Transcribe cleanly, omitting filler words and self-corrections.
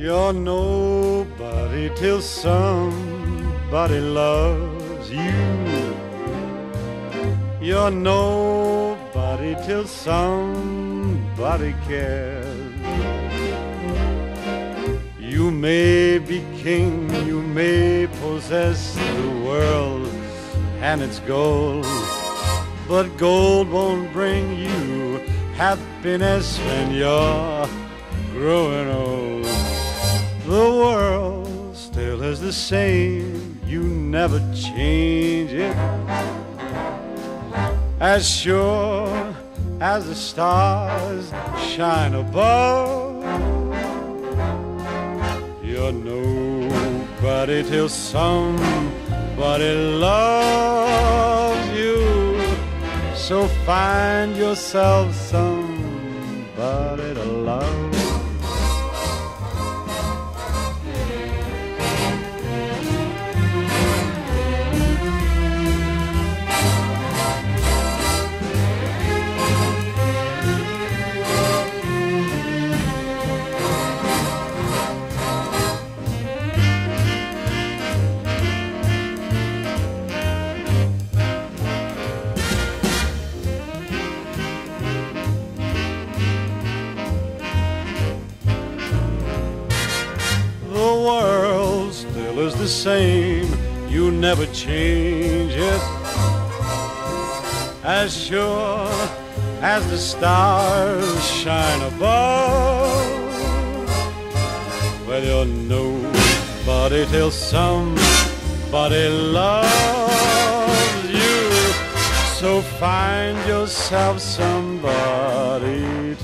You're nobody till somebody loves you. You're nobody till somebody cares. You may be king, you may possess the world and its gold, but gold won't bring you happiness when you're growing old. The world still is the same, you never change it. As sure as the stars shine above, you're nobody till somebody loves you. So find yourself somebody to love. The world still is the same, you never change it. As sure as the stars shine above, well, you're nobody till somebody loves you. So find yourself somebody